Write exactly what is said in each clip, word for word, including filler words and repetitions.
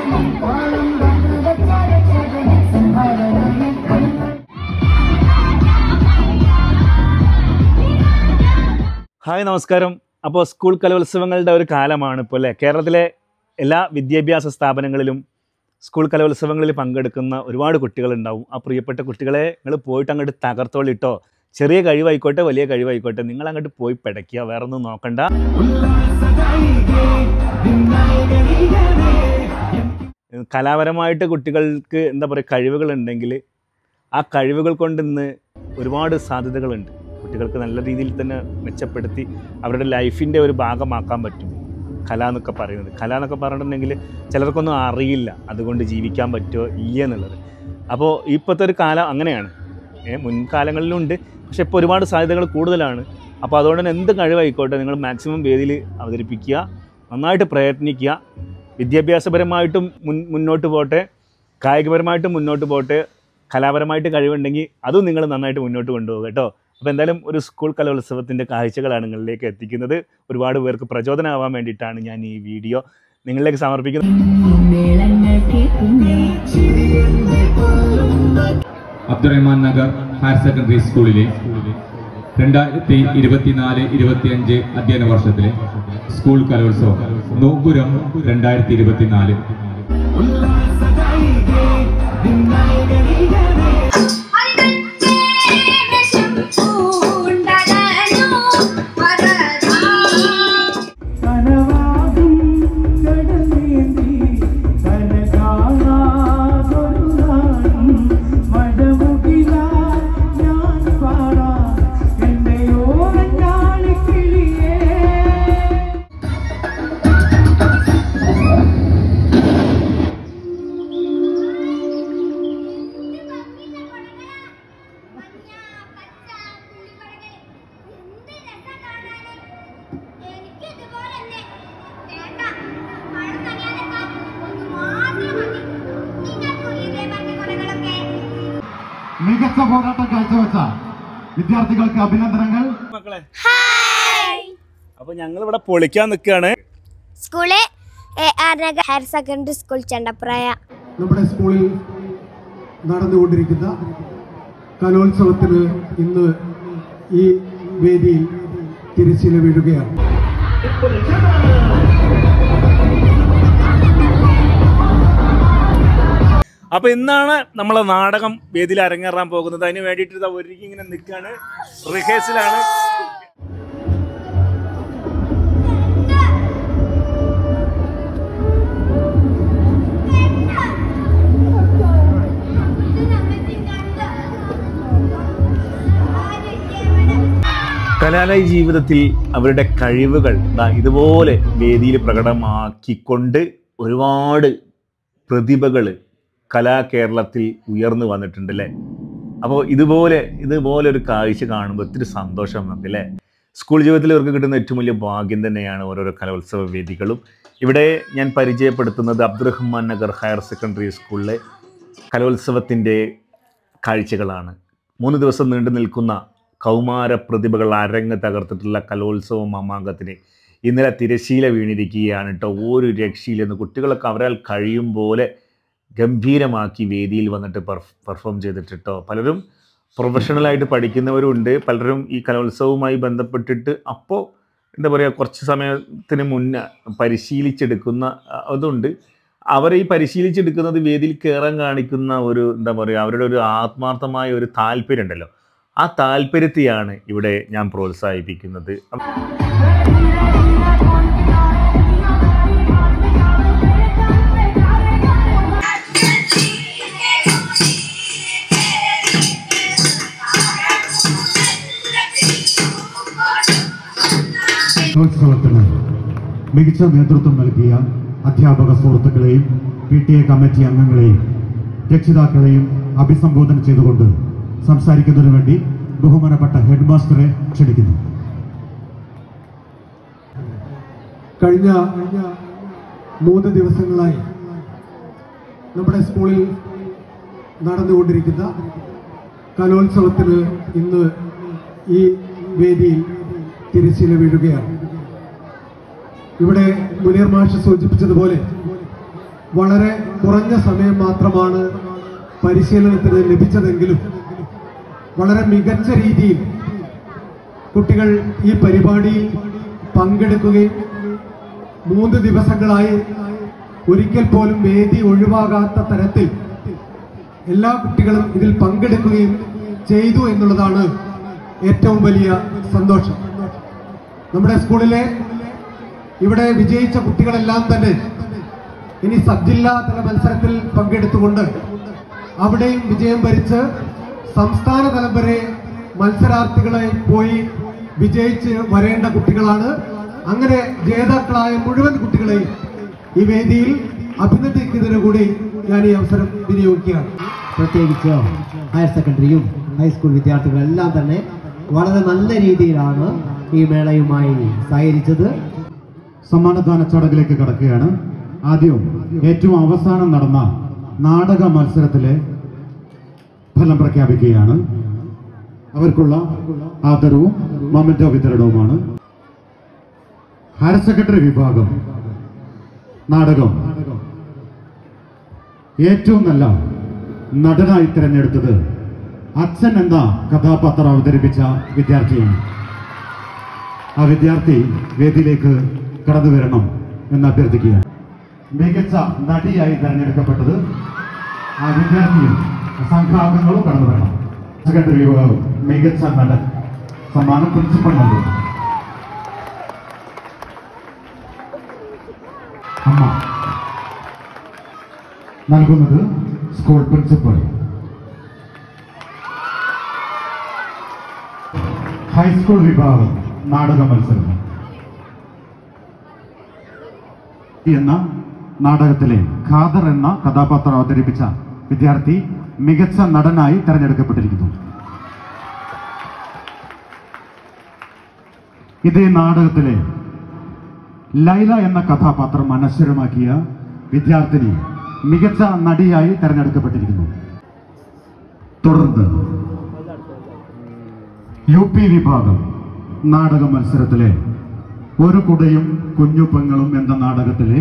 Hi നമസ്കാരം. അപ്പോൾ school കലോത്സവങ്ങളുടെ ഒരു കാലമാണ് ഇപ്പോൾ അല്ലേ? കേരളത്തിലെ എല്ലാ വിദ്യാഭ്യാസ സ്ഥാപനങ്ങളിലും സ്കൂൾ കലോത്സവങ്ങളിൽ പങ്കെടുക്കുന്ന ഒരുപാട് കുട്ടികളുണ്ടാവും. ആ പ്രിയപ്പെട്ട കുട്ടികളെ നിങ്ങൾ പോയിട്ട് അങ്ങോട്ട് തകർത്തോളിട്ടോ. ചെറിയ കഴിവായിക്കോട്ടെ വലിയ കഴിവായിക്കോട്ടെ, നിങ്ങൾ അങ്ങോട്ട് പോയി പിടയ്ക്കുക, വേറെ ഒന്നും നോക്കണ്ട. കലാപരമായിട്ട് കുട്ടികൾക്ക് എന്താ പറയുക കഴിവുകളുണ്ടെങ്കിൽ ആ കഴിവുകൾ കൊണ്ട് ഇന്ന് ഒരുപാട് സാധ്യതകളുണ്ട്. കുട്ടികൾക്ക് നല്ല രീതിയിൽ തന്നെ മെച്ചപ്പെടുത്തി അവരുടെ ലൈഫിൻ്റെ ഒരു ഭാഗമാക്കാൻ പറ്റും കല എന്നൊക്കെ പറയുന്നത്. കല എന്നൊക്കെ പറഞ്ഞിട്ടുണ്ടെങ്കിൽ ചിലർക്കൊന്നും അറിയില്ല അതുകൊണ്ട് ജീവിക്കാൻ പറ്റുമോ ഇല്ല എന്നുള്ളത്. അപ്പോൾ ഇപ്പോഴത്തെ ഒരു കാലം അങ്ങനെയാണ്. മുൻകാലങ്ങളിലുണ്ട്, പക്ഷേ ഇപ്പോൾ ഒരുപാട് സാധ്യതകൾ കൂടുതലാണ്. അപ്പോൾ അതുകൊണ്ട് തന്നെ എന്ത് കഴിവായിക്കോട്ടെ നിങ്ങൾ മാക്സിമം വേദിയിൽ അവതരിപ്പിക്കുക, നന്നായിട്ട് പ്രയത്നിക്കുക. വിദ്യാഭ്യാസപരമായിട്ടും മുൻ മുന്നോട്ട് പോട്ടെ, കായികപരമായിട്ടും മുന്നോട്ട് പോട്ടെ, കലാപരമായിട്ട് കഴിവുണ്ടെങ്കിൽ അതും നിങ്ങൾ നന്നായിട്ട് മുന്നോട്ട് കൊണ്ടുപോകുക കേട്ടോ. അപ്പോൾ എന്തായാലും ഒരു സ്കൂൾ കലോത്സവത്തിൻ്റെ കാഴ്ചകളാണ് നിങ്ങളിലേക്ക് എത്തിക്കുന്നത്. ഒരുപാട് പേർക്ക് പ്രചോദനമാവാൻ വേണ്ടിയിട്ടാണ് ഞാൻ ഈ വീഡിയോ നിങ്ങളിലേക്ക് സമർപ്പിക്കുന്നത്. അബ്ദുറഹ്മാൻ നഗർ ഹയർ സെക്കൻഡറി സ്കൂളിലെ രണ്ടായിരത്തി ഇരുപത്തിനാല് ഇരുപത്തിയഞ്ച് അധ്യയന വർഷത്തിലെ സ്കൂൾ കലോത്സവം നോമ്പുരം രണ്ടായിരത്തി ഇരുപത്തിനാല് മികച്ച പോരാട്ടം കാഴ്ചവെച്ച വിദ്യാർത്ഥികൾക്ക് അഭിനന്ദനങ്ങൾ. മക്കളെ അപ്പൊ ഞങ്ങൾ ഇവിടെ പൊളിക്കാൻ നിൽക്കുകയാണ്. School higher secondary school Chendapraya. നമ്മുടെ സ്കൂളിൽ നടന്നുകൊണ്ടിരിക്കുന്ന കലോത്സവത്തിന് ഇന്ന് ഈ വേദിയിൽ തിരശ്ശീല വീഴുകയാണ്. അപ്പൊ ഇന്നാണ് നമ്മളെ നാടകം വേദിയിൽ അരങ്ങേറാൻ പോകുന്നത്. അതിന് വേണ്ടിയിട്ട് ഒരുക്കി ഇങ്ങനെ നിൽക്കുകയാണ്, റിഹേഴ്സലാണ്. കലാലയ ജീവിതത്തിൽ അവരുടെ കഴിവുകൾ ഇതുപോലെ വേദിയിൽ പ്രകടമാക്കിക്കൊണ്ട് ഒരുപാട് പ്രതിഭകൾ കലാകേരളത്തിൽ ഉയർന്നു വന്നിട്ടുണ്ട് അല്ലേ? അപ്പോൾ ഇതുപോലെ ഇതുപോലെ ഒരു കാഴ്ച കാണുമ്പോൾ ഒത്തിരി സന്തോഷം നമുക്ക് അല്ലേ? സ്കൂൾ ജീവിതത്തിൽ ഇവർക്ക് കിട്ടുന്ന ഏറ്റവും വലിയ ഭാഗ്യം തന്നെയാണ് ഓരോരോ കലോത്സവ വേദികളും. ഇവിടെ ഞാൻ പരിചയപ്പെടുത്തുന്നത് അബ്ദുറഹ്മാൻ നഗർ ഹയർ സെക്കൻഡറി സ്കൂളിലെ കലോത്സവത്തിൻ്റെ കാഴ്ചകളാണ്. മൂന്ന് ദിവസം നീണ്ടു നിൽക്കുന്ന കൗമാര പ്രതിഭകൾ അരങ്ങ് തകർത്തിട്ടുള്ള കലോത്സവ മാമാങ്കത്തിന് ഇന്നലെ തിരശ്ശീല വീണിരിക്കുകയാണ് കേട്ടോ. ഒരു രക്ഷയില്ലെന്ന് കുട്ടികളൊക്കെ അവരാൽ കഴിയും പോലെ ഗംഭീരമാക്കി വേദിയിൽ വന്നിട്ട് പെർഫോം ചെയ്തിട്ടോ. പലരും പ്രൊഫഷണലായിട്ട് പഠിക്കുന്നവരുണ്ട്, പലരും ഈ കലോത്സവവുമായി ബന്ധപ്പെട്ടിട്ട് അപ്പോൾ എന്താ പറയുക കുറച്ച് സമയത്തിന് മുന്നേ പരിശീലിച്ചെടുക്കുന്ന അതുണ്ട്. അവർ ഈ പരിശീലിച്ചെടുക്കുന്നത് വേദിയിൽ കയറാൻ കാണിക്കുന്ന ഒരു എന്താ പറയുക അവരുടെ ഒരു ആത്മാർത്ഥമായ ഒരു താല്പര്യം ഉണ്ടല്ലോ, ആ താല്പര്യത്തെയാണ് ഇവിടെ ഞാൻ പ്രോത്സാഹിപ്പിക്കുന്നത്. കലോത്സവത്തിന് മികച്ച നേതൃത്വം നൽകിയ അധ്യാപക സുഹൃത്തുക്കളെയും പി ടി എ കമ്മിറ്റി അംഗങ്ങളെയും രക്ഷിതാക്കളെയും അഭിസംബോധന ചെയ്തുകൊണ്ട് സംസാരിക്കുന്നതിനു വേണ്ടി ബഹുമാനപ്പെട്ട ഹെഡ് മാസ്റ്ററെ ക്ഷണിക്കുന്നു. കഴിഞ്ഞ മൂന്ന് ദിവസങ്ങളായി നമ്മുടെ സ്കൂളിൽ നടന്നുകൊണ്ടിരിക്കുന്ന കലോത്സവത്തിന് ഇന്ന് ഈ വേദിയിൽ തിരശ്ശീല വീഴുകയാണ്. ഇവിടെ മുനീർ മാഷ് സൂചിപ്പിച്ചതുപോലെ വളരെ കുറഞ്ഞ സമയം മാത്രമാണ് പരിശീലനത്തിന് ലഭിച്ചതെങ്കിലും വളരെ മികച്ച രീതിയിൽ കുട്ടികൾ ഈ പരിപാടിയിൽ പങ്കെടുക്കുകയും മൂന്ന് ദിവസങ്ങളായി ഒരിക്കൽ പോലും വേദി ഒഴിവാകാത്ത തരത്തിൽ എല്ലാ കുട്ടികളും ഇതിൽ പങ്കെടുക്കുകയും ചെയ്തു എന്നുള്ളതാണ് ഏറ്റവും വലിയ സന്തോഷം. നമ്മുടെ സ്കൂളിലെ ഇവിടെ വിജയിച്ച കുട്ടികളെല്ലാം തന്നെ ഇനി സബ് ജില്ലാ തല മത്സരത്തിൽ പങ്കെടുത്തുകൊണ്ട് അവിടെയും വിജയം വരിച്ച് സംസ്ഥാന തലം വരെ മത്സരാർത്ഥികളെ പോയി വിജയിച്ച് വരേണ്ട കുട്ടികളാണ്. അങ്ങനെ ജേതാക്കളായ മുഴുവൻ കുട്ടികളെയും ഈ വേദിയിൽ അഭിനന്ദിക്കുന്നതിന് കൂടി ഞാൻ ഈ അവസരം വിനിയോഗിക്കുകയാണ്. പ്രത്യേകിച്ച് ഹയർ സെക്കൻഡറിയും ഹൈസ്കൂൾ വിദ്യാർത്ഥികളെല്ലാം തന്നെ വളരെ നല്ല രീതിയിലാണ് ഈ മേളയുമായി സഹകരിച്ചത്. സമ്മാനദാന ചടങ്ങിലേക്ക് കടക്കുകയാണ്. ആദ്യം ഏറ്റവും അവസാനം നടന്ന നാടക മത്സരത്തിലെ ഫലം പ്രഖ്യാപിക്കുകയാണ്. അവർക്കുള്ള ആദരവും മൊമെന്റോ വിതരണവുമാണ്. ഹയർ സെക്കൻഡറി വിഭാഗം നാടകം ഏറ്റവും നല്ല നടനായി തിരഞ്ഞെടുത്തത് അച്ഛൻ എന്ന കഥാപാത്രം അവതരിപ്പിച്ച വിദ്യാർത്ഥിയാണ്. ആ വിദ്യാർത്ഥി വേദിയിലേക്ക് കടന്നു വരണം എന്ന് അഭ്യർത്ഥിക്കുകയാണ്. മികച്ച നടിയായി തിരഞ്ഞെടുക്കപ്പെട്ടത് ആ വിദ്യാർത്ഥിയും സംഘാംഗങ്ങളും കടന്നു വരണം. സെക്കൻഡറി വിഭാഗം മികച്ച നടൻ സമ്മാനം പ്രിൻസിപ്പൽ നൽകും. അമ്മ നൽകുന്നത് സ്കൂൾ പ്രിൻസിപ്പൽ. ഹൈസ്കൂൾ വിഭാഗം നാടക മത്സരം എന്ന നാടകത്തിലെ ഖാദർ എന്ന കഥാപാത്രം അവതരിപ്പിച്ച വിദ്യാർത്ഥി മികച്ച നടനായി തെരഞ്ഞെടുക്കപ്പെട്ടിരിക്കുന്നു. ഇതേ നാടകത്തിലെ ലൈല എന്ന കഥാപാത്രം അനശ്വരമാക്കിയ വിദ്യാർത്ഥിനി മികച്ച നടിയായി തെരഞ്ഞെടുക്കപ്പെട്ടിരിക്കുന്നു. തുടർന്ന് യു പി വിഭാഗം നാടക മത്സരത്തിലെ ഒരു കുടയും കുഞ്ഞു പെങ്ങളും എന്ന നാടകത്തിലെ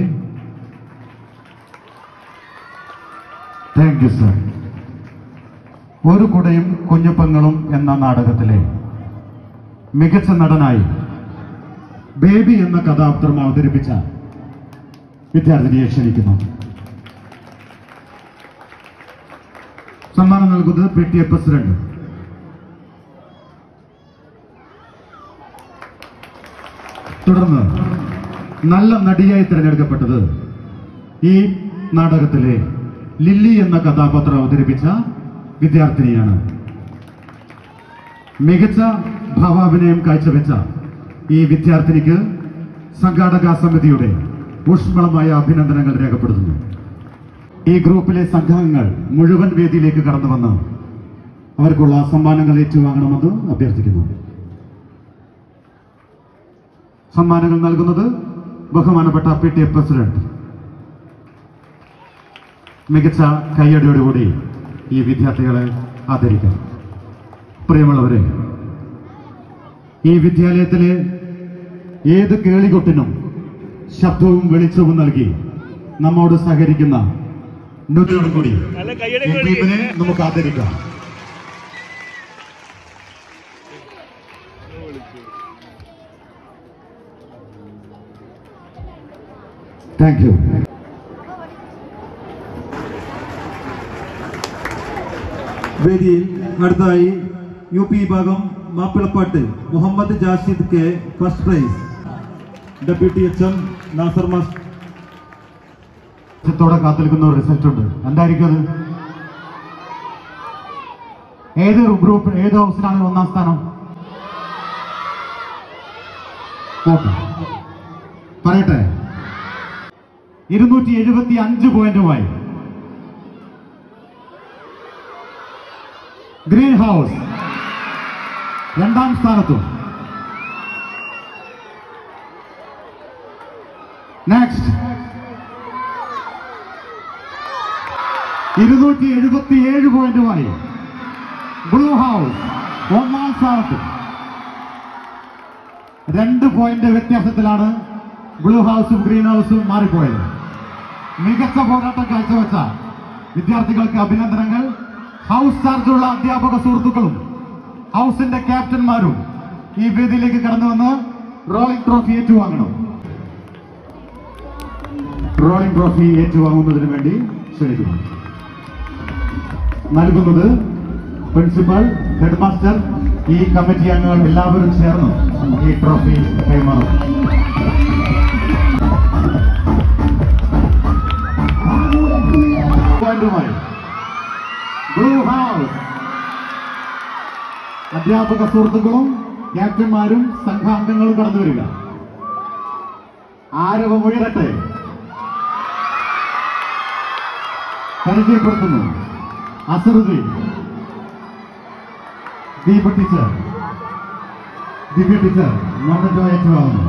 താങ്ക് യു സർ ഒരു കുടയും കുഞ്ഞു പെങ്ങളും എന്ന നാടകത്തിലെ മികച്ച നടനായി ബേബി എന്ന കഥാപാത്രം അവതരിപ്പിച്ച വിദ്യാർത്ഥിനിയെ ക്ഷണിക്കുന്നു. സമ്മാനം നൽകുന്നത് പി ടി എ പ്രസിഡന്റ്. തുടർന്ന് നല്ല നടിയായി തിരഞ്ഞെടുക്കപ്പെട്ടത് ഈ നാടകത്തിലെ ലില്ലി എന്ന കഥാപാത്രം അവതരിപ്പിച്ച വിദ്യാർത്ഥിനിയാണ്. മികച്ച ഭാവാഭിനയം കാഴ്ചവെച്ച ഈ വിദ്യാർത്ഥിനിക്ക് സംഘാടക സമിതിയുടെ ഊഷ്മളമായ അഭിനന്ദനങ്ങൾ രേഖപ്പെടുത്തുന്നു. ഈ ഗ്രൂപ്പിലെ സംഘാംഗങ്ങൾ മുഴുവൻ വേദിയിലേക്ക് കടന്നു വന്ന് അവർക്കുള്ള സമ്മാനങ്ങൾ ഏറ്റുവാങ്ങണമെന്ന് അഭ്യർത്ഥിക്കുന്നു. സമ്മാനങ്ങൾ നൽകുന്നത് ബഹുമാനപ്പെട്ട പി ടി എ പ്രസിഡന്റ്. മികച്ച കയ്യടിയോടുകൂടി ഈ വിദ്യാർത്ഥികളെ ആദരിക്കാം. പ്രിയമുള്ളവരെ, ഈ വിദ്യാലയത്തിലെ ഏത് കേളികൊട്ടിനും ശബ്ദവും വെളിച്ചവും നൽകി നമ്മോട് സഹകരിക്കുന്ന കൂടി ഈ ടീമിനെ നമുക്ക് ആദരിക്കാം. Thank you. വേദിയിൽ അടുത്തായി യു പി വിഭാഗം മാപ്പിളപ്പാട്ട് Muhammad Jashid K first prize. Deputy H M Nasar master ത്തോടെ കാത്തിരിക്കുന്ന ഒരു റിസൾട്ട് ഉണ്ട്. എന്തായിരിക്കും അത്? ഏത് ഗ്രൂപ്പ് ഏത് ഹൗസിലാണ് ഒന്നാം സ്ഥാനം? പറയട്ടെ, ഇരുന്നൂറ്റി എഴുപത്തി അഞ്ച് പോയിന്റുമായി ഗ്രീൻ ഹൗസ് രണ്ടാം സ്ഥാനത്തും. നെക്സ്റ്റ് ഇരുന്നൂറ്റി എഴുപത്തി ഏഴ് പോയിന്റുമായി ബ്ലൂ ഹൗസ് ഒന്നാം സ്ഥാനത്ത്. രണ്ട് പോയിന്റ് വ്യത്യാസത്തിലാണ് ബ്ലൂ ഹൗസും ഗ്രീൻ ഹൗസും മാറിപ്പോയത്. മികച്ച പോരാട്ടം കാഴ്ചവെച്ച വിദ്യാർത്ഥികൾക്ക് അഭിനന്ദനങ്ങൾ. ഹൗസ് ചാർജുള്ള അധ്യാപക സുഹൃത്തുക്കളും ഹൗസിന്റെ ക്യാപ്റ്റന്മാരും ഈ വേദിയിലേക്ക് കടന്നു വന്ന് റോളിംഗ് ട്രോഫി ഏറ്റുവാങ്ങണം. റോളിംഗ് ട്രോഫി ഏറ്റുവാങ്ങുന്നതിന് വേണ്ടി ക്ഷണിക്കുന്നു. നൽകുന്നത് പ്രിൻസിപ്പൽ, ഹെഡ് മാസ്റ്റർ, ഈ കമ്മിറ്റി അംഗങ്ങൾ എല്ലാവരും ചേർന്ന് ഈ ട്രോഫി കൈമാറും. ബ്ലൂ ഹൗസ് അധ്യാപക സുഹൃത്തുക്കളും ക്യാപ്റ്റന്മാരും സംഘാംഗങ്ങളും കടന്നു വരിക. ആരവം ഉയരട്ടെ. പരിചയപ്പെടുത്തുന്നു Azharuddin, Deepa teacher, Divya teacher memento ഏറ്റുവാങ്ങുന്നു.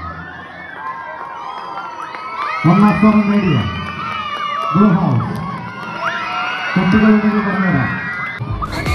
ഒന്നാം സ്ഥാനം നേടിയ ബ്ലൂ ഹൗസ് കുട്ടികളുണ്ടെങ്കിൽ പറഞ്ഞുതരാം.